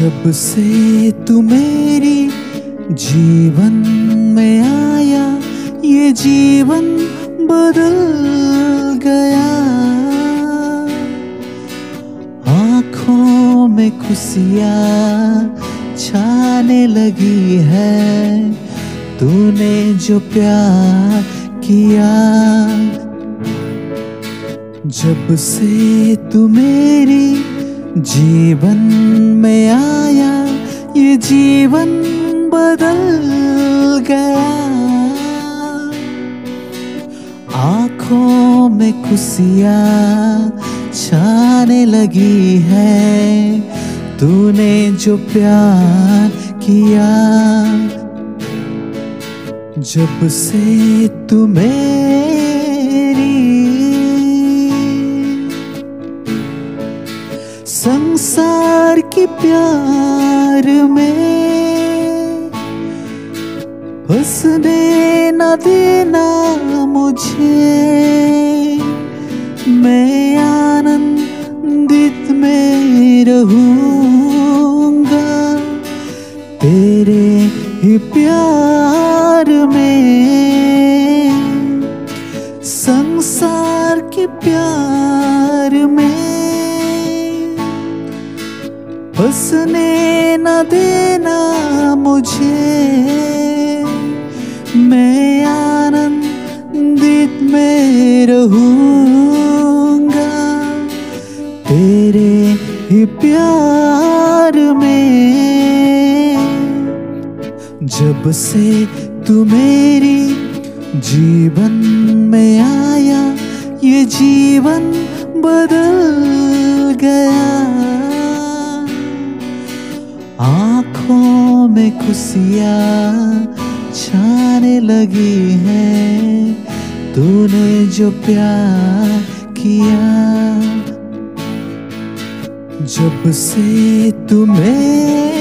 जब से तू मेरी जीवन में आया, ये जीवन बदल गया। आँखों में खुशियाँ छाने लगी है, तूने जो प्यार किया। जब से तू मेरी जीवन में आया, ये जीवन बदल गया। आँखों में खुशियाँ छाने लगी है, तूने जो प्यार किया। जब से तू मेरी संसार की प्यार में फंसने न देना मुझे, मैं आनंदित में रहूंगा तेरे ही प्यार में। संसार के प्यार में फंसने न देना मुझे, मैं आनंदित में रहूंगा तेरे ही प्यार में। जब से तू मेरी जीवन में आया, ये जीवन बदल गया। आँखों में खुशियाँ छाने लगी है, तूने जो प्यार किया। जब से तू मेरी